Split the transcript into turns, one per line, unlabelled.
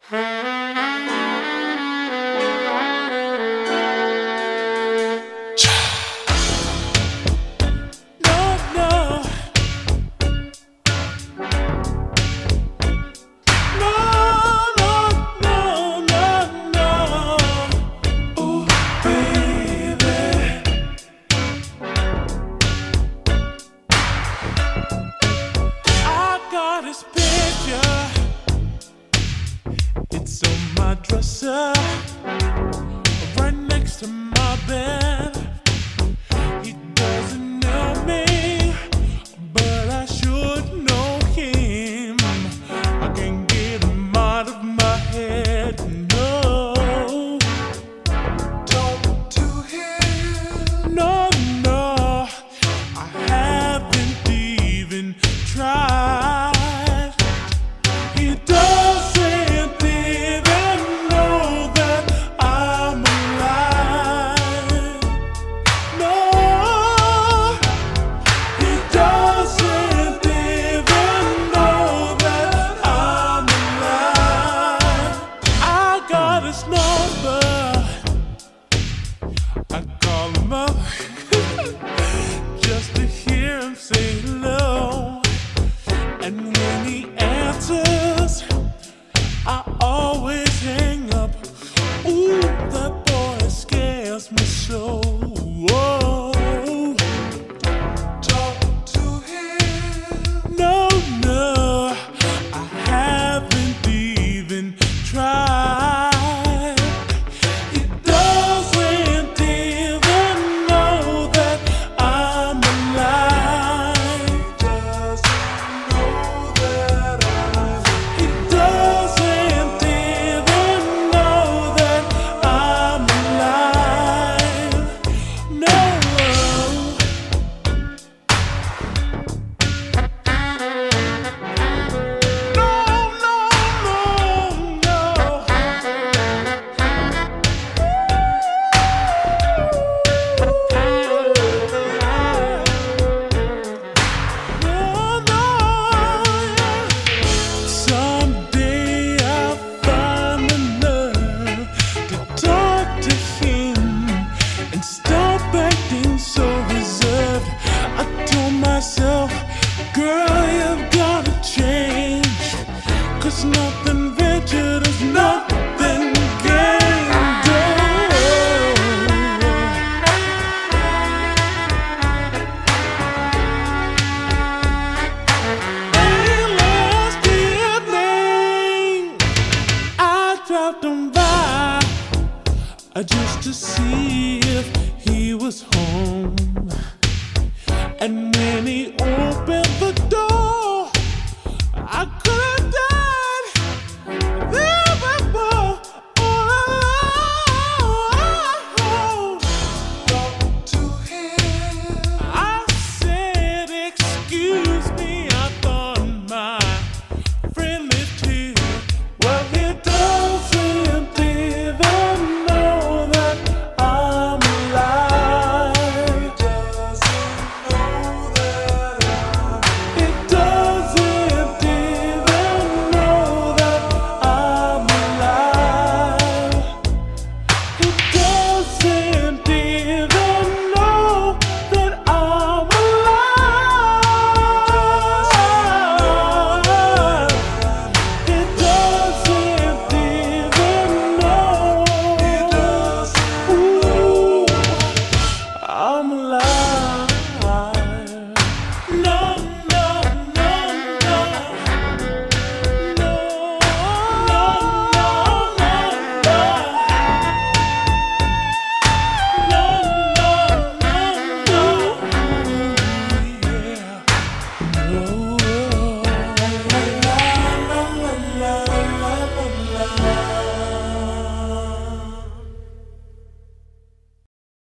This picture, it's on my dresser, right next to my bed. He doesn't know me, but I should know him. I can't get him out of my head. No, talk to him. No, no, I haven't even tried. I call him up just to hear him say hello. And when he answers, I always hang up. Ooh, that boy scares me so. Whoa. Talk to him. No, no, I haven't even tried. Girl, you've gotta change, 'cause nothing ventured is nothing gained. And last evening, I dropped him by just to see if he was home. And when he